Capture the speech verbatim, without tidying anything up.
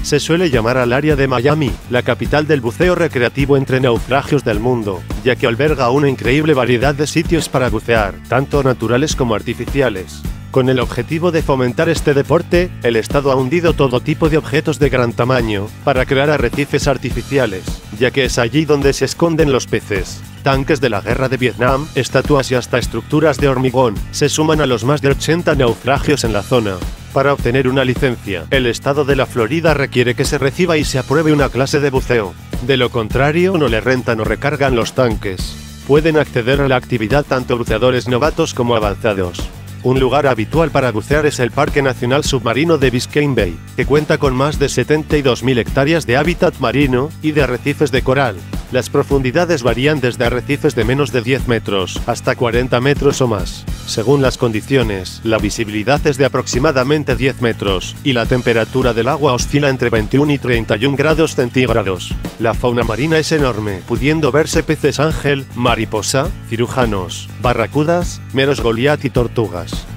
Se suele llamar al área de Miami, la capital del buceo recreativo entre naufragios del mundo, ya que alberga una increíble variedad de sitios para bucear, tanto naturales como artificiales. Con el objetivo de fomentar este deporte, el Estado ha hundido todo tipo de objetos de gran tamaño, para crear arrecifes artificiales, ya que es allí donde se esconden los peces. Tanques de la guerra de Vietnam, estatuas y hasta estructuras de hormigón, se suman a los más de ochenta naufragios en la zona. Para obtener una licencia, el estado de la Florida requiere que se reciba y se apruebe una clase de buceo. De lo contrario, no le rentan o recargan los tanques. Pueden acceder a la actividad tanto buceadores novatos como avanzados. Un lugar habitual para bucear es el Parque Nacional Submarino de Biscayne Bay, que cuenta con más de setenta y dos mil hectáreas de hábitat marino y de arrecifes de coral. Las profundidades varían desde arrecifes de menos de diez metros hasta cuarenta metros o más. Según las condiciones, la visibilidad es de aproximadamente diez metros, y la temperatura del agua oscila entre veintiuno y treinta y un grados centígrados. La fauna marina es enorme, pudiendo verse peces ángel, mariposa, cirujanos, barracudas, meros goliat y tortugas.